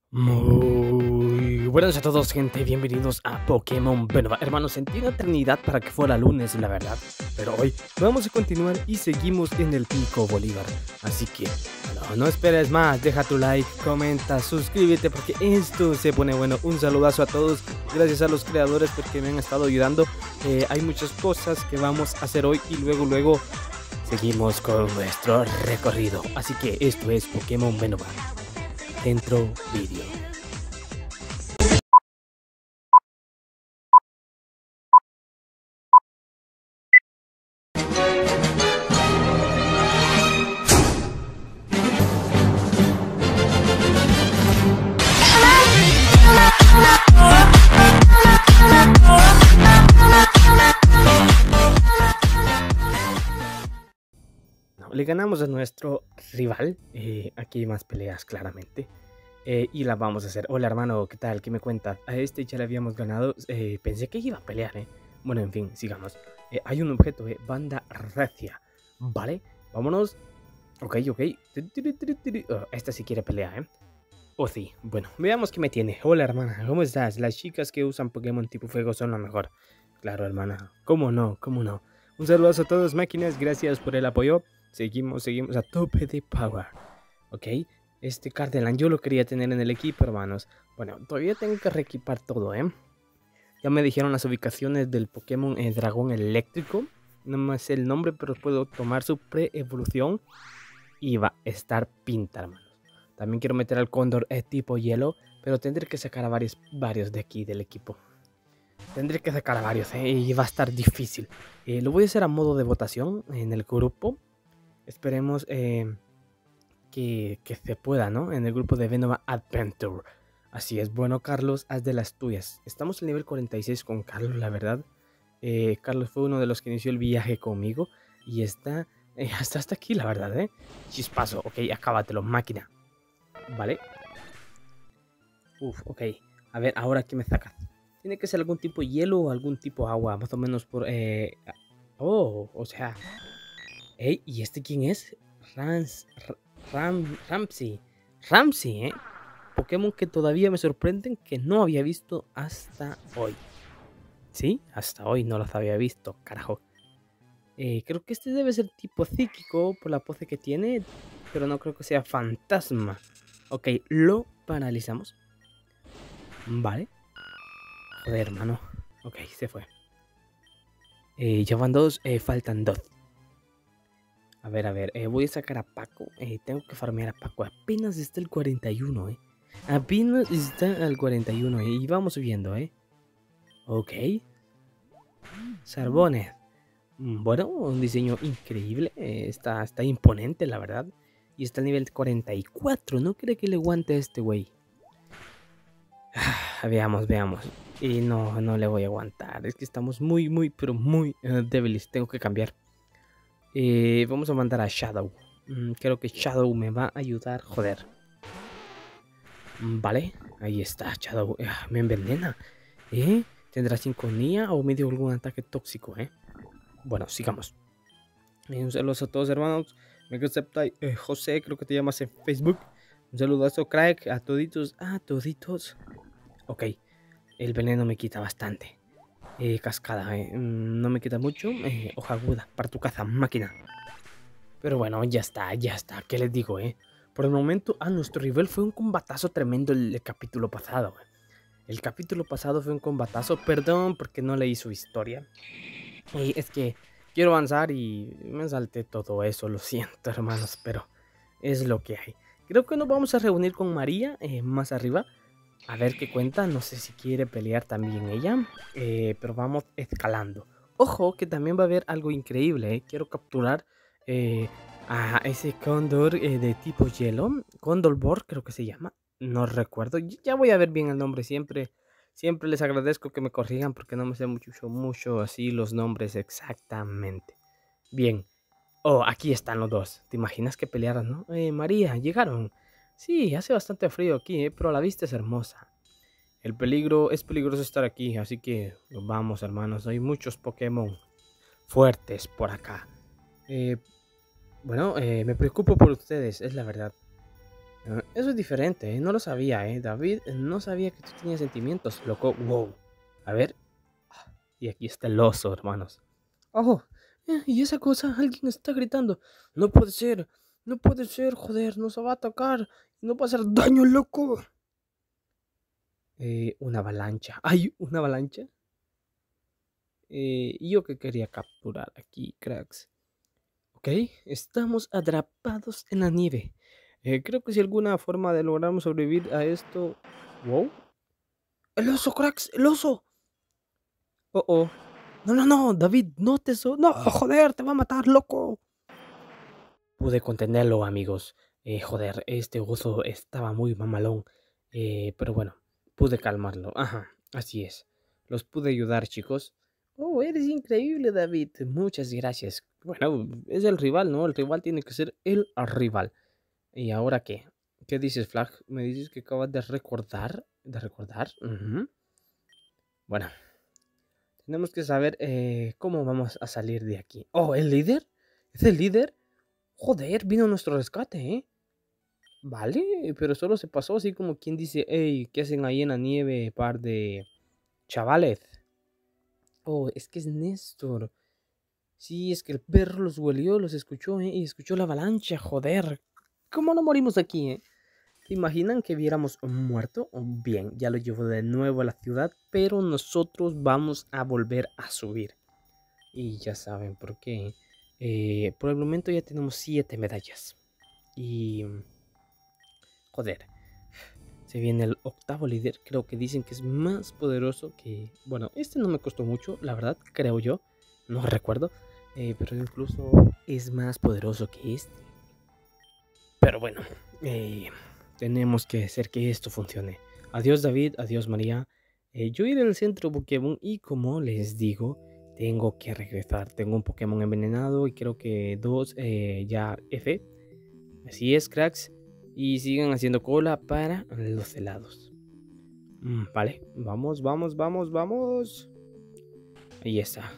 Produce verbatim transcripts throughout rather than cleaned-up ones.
Muy buenas a todos, gente, bienvenidos a Pokémon Venova. Hermanos, sentí una eternidad para que fuera lunes, la verdad, pero hoy vamos a continuar y seguimos en el Pico Bolívar. Así que, no, no esperes más, deja tu like, comenta, suscríbete porque esto se pone bueno. Un saludazo a todos, gracias a los creadores porque me han estado ayudando. Eh, hay muchas cosas que vamos a hacer hoy y luego, luego seguimos con nuestro recorrido. Así que esto es Pokémon Venova. Dentro vídeo. No, le ganamos a nuestro rival. Eh, aquí hay más peleas, claramente. Eh, y la vamos a hacer. Hola hermano, ¿qué tal? ¿Qué me cuentas? A este ya le habíamos ganado. Eh, pensé que iba a pelear, ¿eh? Bueno, en fin, sigamos. Eh, hay un objeto, ¿eh? Banda recia. Vale, vámonos. Ok, ok. Oh, esta sí quiere pelear, ¿eh? Oh, sí. Bueno, veamos qué me tiene. Hola hermana, ¿cómo estás? Las chicas que usan Pokémon tipo fuego son lo mejor. Claro, hermana. ¿Cómo no? ¿Cómo no? Un saludo a todos, máquinas. Gracias por el apoyo. Seguimos, seguimos a tope de power. Ok. Este Cardelan yo lo quería tener en el equipo, hermanos. Bueno, todavía tengo que reequipar todo, ¿eh? Ya me dijeron las ubicaciones del Pokémon eh, Dragón Eléctrico. No me sé el nombre, pero puedo tomar su pre-evolución. Y va a estar pinta, hermanos. También quiero meter al Cóndor eh, tipo hielo. Pero tendré que sacar a varios, varios de aquí del equipo. Tendré que sacar a varios, ¿eh? Y va a estar difícil. Eh, lo voy a hacer a modo de votación en el grupo. Esperemos... Eh, Que, que se pueda, ¿no? En el grupo de Venova Adventure. Así es, bueno, Carlos, haz de las tuyas. Estamos en nivel cuarenta y seis con Carlos, la verdad. Eh, Carlos fue uno de los que inició el viaje conmigo. Y está eh, hasta, hasta aquí, la verdad, ¿eh? Chispazo, ok, acábatelo, máquina. Vale. Uf, ok. A ver, ahora ¿qué me sacas? Tiene que ser algún tipo de hielo o algún tipo de agua, más o menos por... Eh... Oh, o sea... Ey, ¿y este quién es? Rans... Ram, Ramsey. Ramsey, ¿eh? Pokémon que todavía me sorprenden que no había visto hasta hoy. ¿Sí? Hasta hoy no los había visto, carajo. Eh, creo que este debe ser tipo psíquico por la pose que tiene, pero no creo que sea fantasma. Ok, lo paralizamos. Vale. Joder, hermano. Ok, se fue. Eh, ya van dos, eh, faltan dos. A ver, a ver, eh, voy a sacar a Paco. Eh, tengo que farmear a Paco. Apenas está el cuarenta y uno, eh. Apenas está al cuarenta y uno, eh. Y vamos subiendo, eh. Ok. Sarbones. Bueno, un diseño increíble. Eh, está, está imponente, la verdad. Y está al nivel cuarenta y cuatro. No cree que le aguante a este güey. Ah, veamos, veamos. Y no, no le voy a aguantar. Es que estamos muy, muy, pero muy uh, débiles. Tengo que cambiar. Eh, vamos a mandar a Shadow. Mm, creo que Shadow me va a ayudar. Joder. Vale, ahí está. Shadow. Eh, me envenena. ¿Eh? ¿Tendrá sinfonía o me dio algún ataque tóxico? ¿Eh? Bueno, sigamos. Eh, un saludo a todos, hermanos. Me acepta eh, José, creo que te llamas en Facebook. Un saludo a crack, a toditos. A toditos. Ok. El veneno me quita bastante. Eh, cascada, eh. No me quita mucho. Eh, hoja aguda. Para tu caza, máquina. Pero bueno, ya está, ya está. ¿Qué les digo, eh? Por el momento, a nuestro rival fue un combatazo tremendo el, el capítulo pasado. Eh. El capítulo pasado fue un combatazo. Perdón porque no leí su historia. Y es que quiero avanzar y me salté todo eso. Lo siento, hermanos, pero es lo que hay. Creo que nos vamos a reunir con María eh, más arriba. A ver qué cuenta. No sé si quiere pelear también ella. Eh, pero vamos escalando. Ojo, que también va a haber algo increíble. Eh. Quiero capturar eh, a ese cóndor eh, de tipo hielo. Condorborg creo que se llama. No recuerdo. Ya voy a ver bien el nombre. Siempre, siempre les agradezco que me corrijan porque no me sé mucho, mucho así los nombres exactamente. Bien. Oh, aquí están los dos. ¿Te imaginas que pelearan, no? Eh, María, llegaron. Sí, hace bastante frío aquí, eh, pero la vista es hermosa. El peligro, es peligroso estar aquí, así que vamos, hermanos. Hay muchos Pokémon fuertes por acá. Eh, bueno, eh, me preocupo por ustedes, es la verdad. Ah, eso es diferente, ¿eh? No lo sabía, ¿eh? David, no sabía que tú tenías sentimientos, loco. Wow. A ver. Ah, y aquí está el oso, hermanos. ¡Oh! eh, ¿Y esa cosa? Alguien está gritando. No puede ser. No puede ser, joder. Nos va a atacar. No va a hacer daño, loco. Eh, una avalancha. ¿Hay una avalancha? Eh, yo que quería capturar aquí, cracks. Ok, estamos atrapados en la nieve. Eh, creo que si alguna forma de lograrnos sobrevivir a esto... ¡Wow! ¡El oso, cracks! ¡El oso! ¡Oh, oh! No, no, no, David, no te... So ¡No, joder! ¡Te va a matar, loco! Pude contenerlo, amigos. Eh, joder, este oso estaba muy mamalón. Eh, pero bueno, pude calmarlo. Ajá, así es. Los pude ayudar, chicos. Oh, eres increíble, David. Muchas gracias. Bueno, es el rival, ¿no? El rival tiene que ser el rival. ¿Y ahora qué? ¿Qué dices, Flag? ¿Me dices que acabas de recordar? ¿De recordar? Ujú. Bueno, tenemos que saber eh, cómo vamos a salir de aquí. Oh, ¿el líder? ¿Es el líder? Joder, vino a nuestro rescate, ¿eh? Vale, pero solo se pasó así como quien dice, hey, ¿qué hacen ahí en la nieve, par de chavales? Oh, es que es Néstor. Sí, es que el perro los huelió, los escuchó, ¿eh? Y escuchó la avalancha, joder. ¿Cómo no morimos aquí, eh? ¿Se imaginan que viéramos muerto? Bien, ya lo llevo de nuevo a la ciudad, pero nosotros vamos a volver a subir. Y ya saben por qué. Eh, por el momento ya tenemos siete medallas. Y... joder. Se viene el octavo líder. Creo que dicen que es más poderoso que... Bueno, este no me costó mucho, la verdad, creo yo. No recuerdo. Eh, pero incluso es más poderoso que este. Pero bueno, eh, tenemos que hacer que esto funcione. Adiós David, adiós María. Eh, yo iré al centro Pokémon y como les digo, tengo que regresar. Tengo un Pokémon envenenado y creo que dos eh, ya F. Así es, cracks. Y sigan haciendo cola para los helados. Mm, vale, vamos, vamos, vamos, vamos. Ahí está.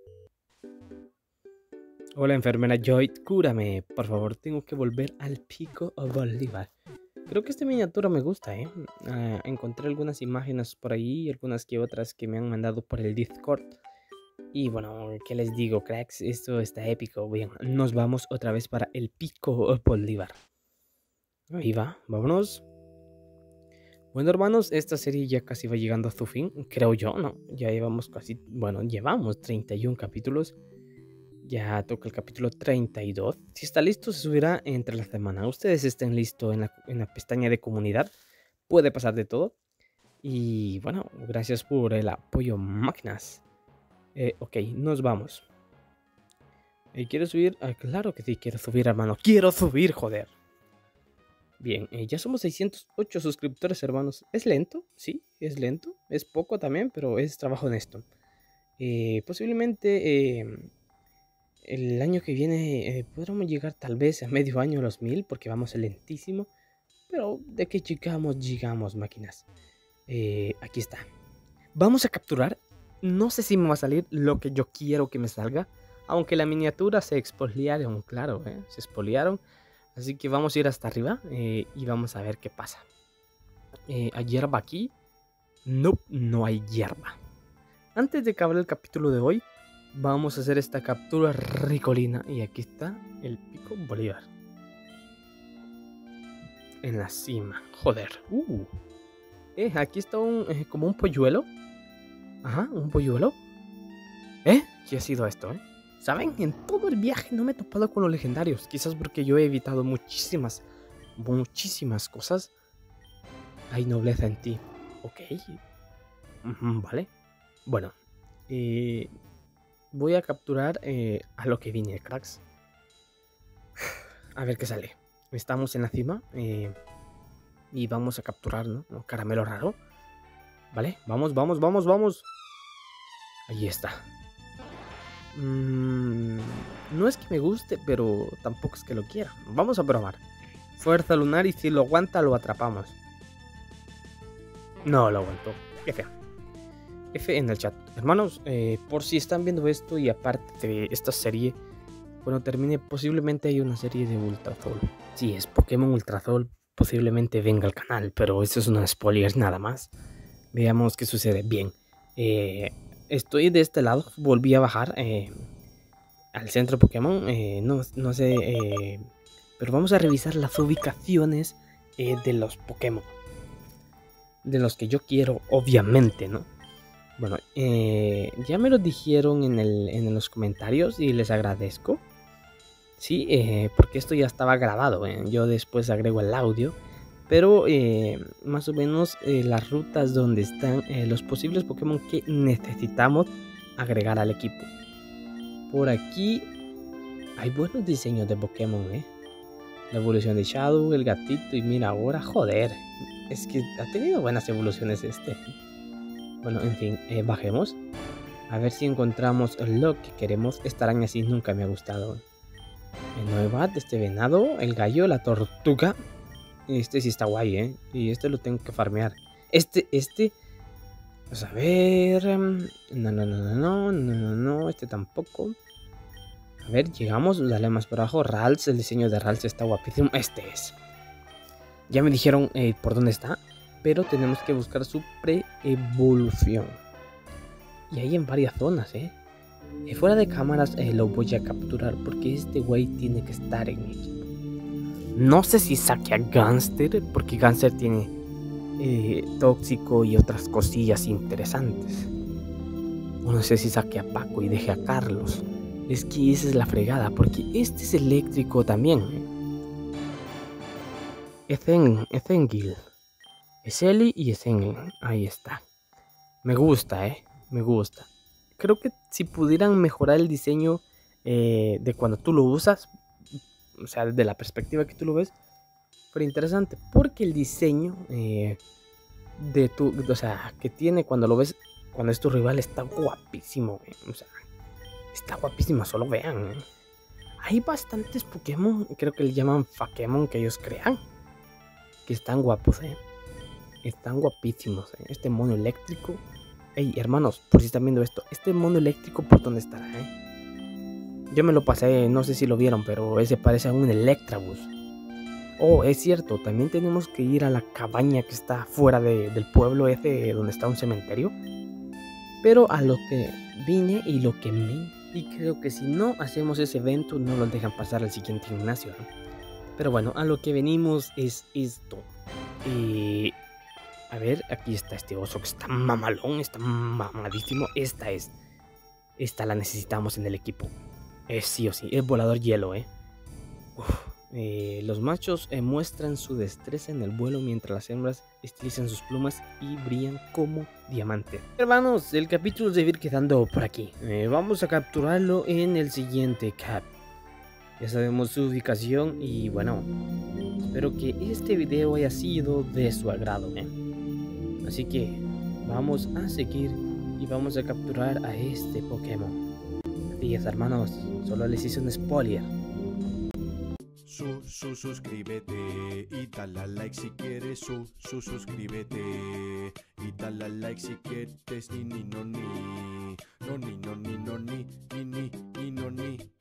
Hola enfermera Joy, cúrame, por favor, tengo que volver al Pico Bolívar. Creo que esta miniatura me gusta, ¿eh? Uh, encontré algunas imágenes por ahí, algunas que otras que me han mandado por el Discord. Y bueno, ¿qué les digo, cracks? Esto está épico. Bien, nos vamos otra vez para el Pico Bolívar. Ahí va, vámonos. Bueno, hermanos, esta serie ya casi va llegando a su fin, creo yo, ¿no? Ya llevamos casi, bueno, llevamos treinta y uno capítulos. Ya toca el capítulo treinta y dos. Si está listo, se subirá entre la semana. Ustedes estén listos en la, en la pestaña de comunidad. Puede pasar de todo. Y bueno, gracias por el apoyo, máquinas. Eh, ok, nos vamos. Eh, ¿Quiero subir? Ah, claro que sí, quiero subir, hermano. ¡Quiero subir, joder! Bien, eh, ya somos seiscientos ocho suscriptores, hermanos. ¿Es lento? Sí, es lento. Es poco también, pero es trabajo honesto. Eh, posiblemente... Eh, el año que viene eh, podremos llegar tal vez a medio año a los mil porque vamos lentísimo. Pero de que llegamos, llegamos, máquinas. Eh, aquí está. Vamos a capturar. No sé si me va a salir lo que yo quiero que me salga. Aunque la miniatura se expoliaron, claro, ¿eh? Se expoliaron. Así que vamos a ir hasta arriba eh, y vamos a ver qué pasa. Eh, ¿Hay hierba aquí? No, no hay hierba. Antes de acabar el capítulo de hoy, vamos a hacer esta captura ricolina. Y aquí está el Pico Bolívar. En la cima. Joder. Uh. Eh, aquí está un, eh, como un polluelo. Ajá, un polluelo. ¿Eh? ¿Qué ha sido esto, eh? ¿Saben? En todo el viaje no me he topado con los legendarios. Quizás porque yo he evitado muchísimas, muchísimas cosas. Hay nobleza en ti. Ok. Uh-huh, vale. Bueno. Eh... Voy a capturar eh, a lo que vine, cracks. A ver qué sale. Estamos en la cima. Eh, y vamos a capturar, ¿no? Un caramelo raro. Vale, vamos, vamos, vamos, vamos. Ahí está. Mm, no es que me guste, pero tampoco es que lo quiera. Vamos a probar. Fuerza lunar y si lo aguanta, lo atrapamos. No lo aguantó. F. F en el chat. Hermanos, eh, por si están viendo esto y aparte de esta serie, cuando termine posiblemente hay una serie de Ultra Sol. Sí, es Pokémon Ultra Sol. posiblemente venga al canal, pero eso es una spoiler nada más. Veamos qué sucede. Bien, eh, estoy de este lado, volví a bajar eh, al centro Pokémon, eh, no, no sé, eh, pero vamos a revisar las ubicaciones eh, de los Pokémon, de los que yo quiero, obviamente, ¿no? Bueno, eh, ya me lo dijeron en, el, en los comentarios y les agradezco. Sí, eh, porque esto ya estaba grabado, ¿eh? Yo después agrego el audio. Pero eh, más o menos eh, las rutas donde están eh, los posibles Pokémon que necesitamos agregar al equipo. Por aquí hay buenos diseños de Pokémon, ¿eh? La evolución de Shadow, el gatito y mira ahora, joder. Es que ha tenido buenas evoluciones este. Bueno, en fin, eh, bajemos. A ver si encontramos lo que queremos. Esta araña sí nunca me ha gustado. El Noibat, este venado, el gallo, la tortuga. Este sí está guay, ¿eh? Y este lo tengo que farmear. Este, este... Vamos a ver... No, no, no, no, no, no, no, no, este tampoco. A ver, llegamos, dale más por abajo. Ralts, el diseño de Ralts está guapísimo. Este es. Ya me dijeron eh, por dónde está, pero tenemos que buscar su pre-evolución. Y hay en varias zonas, ¿eh? Y fuera de cámaras eh, lo voy a capturar porque este güey tiene que estar en mi equipo. No sé si saque a Gangster, porque Gangster tiene eh, tóxico y otras cosillas interesantes. O no sé si saque a Paco y deje a Carlos. Es que esa es la fregada, porque este es eléctrico también. Ethen, Ethengil. Es Eli y Ethengil. Ahí está. Me gusta, eh. Me gusta. Creo que si pudieran mejorar el diseño eh, de cuando tú lo usas, o sea, desde la perspectiva que tú lo ves, fue interesante. Porque el diseño eh, de tu, o sea, que tiene cuando lo ves, cuando es tu rival, está guapísimo. Eh. O sea, está guapísimo, solo vean. Eh. Hay bastantes Pokémon, creo que le llaman Fakemon que ellos crean, que están guapos, eh. Están guapísimos, eh. Este mono eléctrico. Ey, hermanos, por si están viendo esto, este mono eléctrico, ¿por dónde estará, eh? Yo me lo pasé, no sé si lo vieron, pero ese parece a un Electabuzz. Oh, es cierto, también tenemos que ir a la cabaña que está fuera de, del pueblo ese, donde está un cementerio. Pero a lo que vine y lo que me... Y creo que si no hacemos ese evento, no nos dejan pasar al siguiente gimnasio, ¿no? Pero bueno, a lo que venimos es esto. Eh... A ver, aquí está este oso que está mamalón, está mamadísimo. Esta es. Esta la necesitamos en el equipo. Es sí o sí, es volador hielo, eh. Uf, eh los machos eh, muestran su destreza en el vuelo mientras las hembras estilizan sus plumas y brillan como diamantes. Hermanos, el capítulo debe ir quedando por aquí. Eh, vamos a capturarlo en el siguiente cap. Ya sabemos su ubicación y bueno, espero que este video haya sido de su agrado, eh. Así que vamos a seguir y vamos a capturar a este Pokémon. Así es, hermanos, solo les hice un spoiler. Su, su, suscríbete y dale a like si quieres. Su, su, suscríbete y dale a like si quieres. Ni, ni, no, ni. No, ni, no, ni, no, ni. Ni, ni, ni, no, ni.